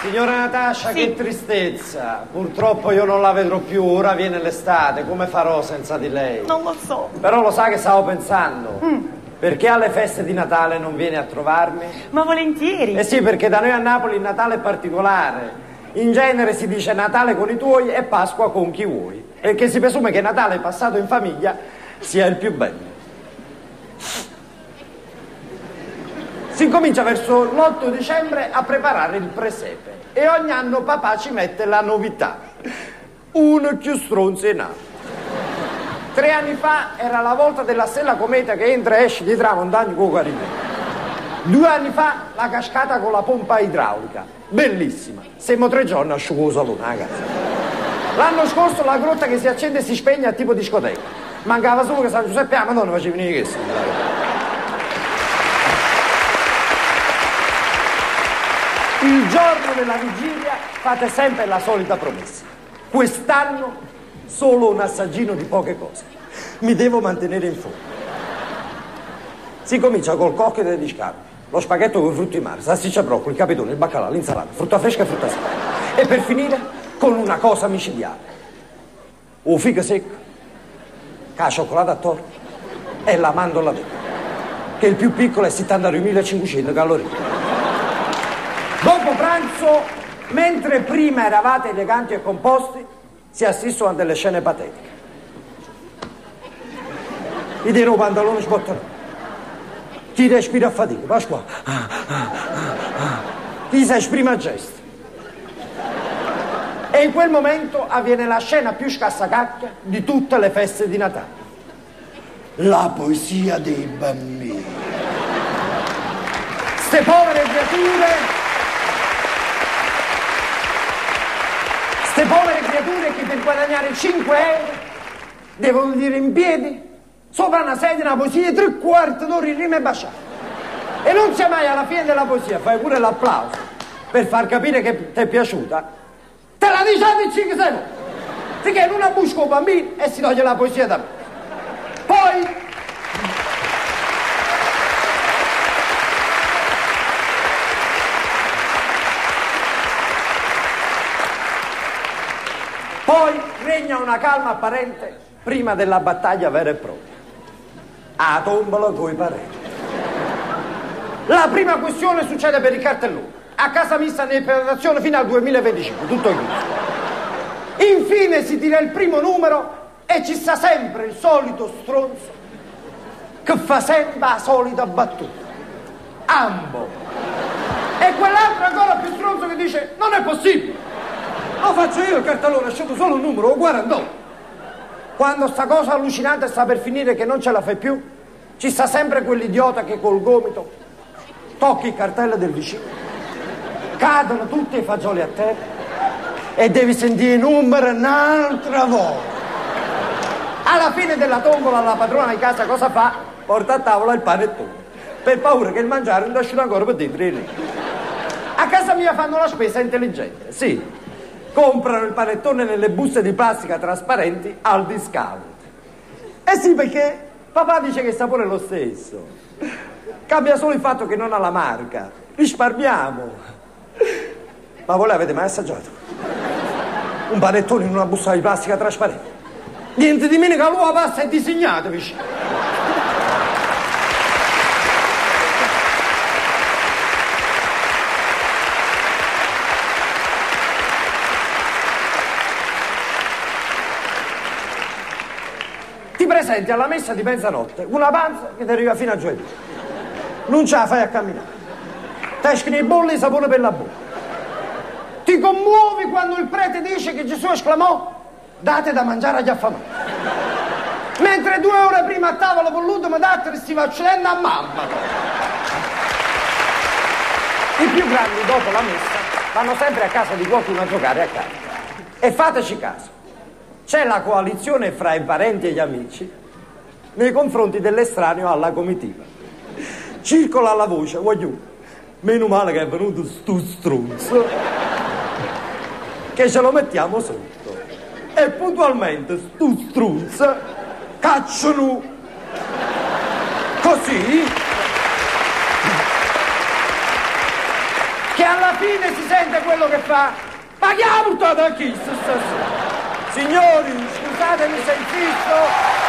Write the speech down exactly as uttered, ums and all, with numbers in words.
Signora Natascia, Sì. che tristezza. Purtroppo io non la vedrò più, ora viene l'estate, come farò senza di lei? Non lo so. Però lo sa che stavo pensando? Mm. Perché alle feste di Natale non viene a trovarmi? Ma volentieri. Eh sì, perché da noi a Napoli il Natale è particolare. In genere si dice Natale con i tuoi e Pasqua con chi vuoi. Perché si presume che Natale passato in famiglia sia il più bello. Si incomincia verso l'otto dicembre a preparare il presepe e ogni anno papà ci mette la novità, uno più stronzo in alto. Tre anni fa era la volta della stella cometa che entra e esce di tramontagna con Guarimè. Due anni fa la cascata con la pompa idraulica, bellissima, siamo tre giorni a asciugoso l'una, ragazzi. L'anno scorso la grotta che si accende e si spegne a tipo discoteca, mancava solo che San Giuseppe a Madonna faceva venire questo. Il giorno della vigilia fate sempre la solita promessa. Quest'anno solo un assaggino di poche cose. Mi devo mantenere in forma. Si comincia col cocktail degli scarpi, lo spaghetto con frutti di mare, salsiccia broccoli, capitone, il baccalà, l'insalata, frutta fresca e frutta secca. E per finire con una cosa micidiale. Un figo secco, la cioccolata a torta e la mandorla dentro, che il più piccolo è settantaduemilacinquecento calorie. Dopo pranzo, mentre prima eravate eleganti e composti, si assistono a delle scene patetiche. Ti tiro un pantalone sbottolato, ti respira a fatica, vai qua, ti si esprime a gesti. E in quel momento avviene la scena più scassacacchia di tutte le feste di Natale. La poesia dei bambini. Ste povere creature... Ste povere creature che per guadagnare cinque euro devono dire in piedi sopra una sedia una poesia di tre quarti d'ora in rima e baciata. E non sia mai alla fine della poesia, fai pure l'applauso per far capire che ti è piaciuta. Te la dici a cinque sei volte. Perché non abbusca un bambino e si toglie la poesia da me. Poi... Poi regna una calma apparente prima della battaglia vera e propria. A tombola coi parenti. La prima questione succede per il cartellone. A casa mista in preparazione fino al duemilaventicinque, tutto chiuso. Infine si tira il primo numero e ci sta sempre il solito stronzo che fa sempre la solita battuta. Ambo. E quell'altro ancora più stronzo che dice non è possibile. Lo faccio io il cartellone, scelgo solo un numero, o quarantotto. Quando sta cosa allucinante sta per finire che non ce la fai più, ci sta sempre quell'idiota che col gomito tocchi il cartello del vicino, cadono tutti i fagioli a terra e devi sentire i numeri un'altra volta. Alla fine della tombola la padrona di casa cosa fa? Porta a tavola il panettone, per paura che il mangiare non lasci ancora per dentro lì. A casa mia fanno la spesa intelligente, sì. Comprano il panettone nelle buste di plastica trasparenti al discount. Eh sì, perché papà dice che il sapore è lo stesso. Cambia solo il fatto che non ha la marca. Risparmiamo. Ma voi l'avete mai assaggiato? Un panettone in una busta di plastica trasparente? Niente di meno che l'uova pasta è disegnata vicino. Ti presenti alla messa di mezzanotte, una panza che ti arriva fino a giovedì. Non ce la fai a camminare. Ti escono i bolli di sapone per la bocca. Ti commuovi quando il prete dice che Gesù esclamò: date da mangiare agli affamati. Mentre due ore prima a tavola con l'ultimo datteri stiva accedendo a mamma. I più grandi dopo la messa vanno sempre a casa di qualcuno a giocare a casa. E fateci caso. C'è la coalizione fra i parenti e gli amici nei confronti dell'estraneo alla comitiva. Circola la voce, voglio, meno male che è venuto sto stronzo, che ce lo mettiamo sotto. E puntualmente sto stronzo cacciano così che alla alla fine si sente quello che fa. Ma chi ha buttato a chi stasera? Signori, scusatemi se insisto,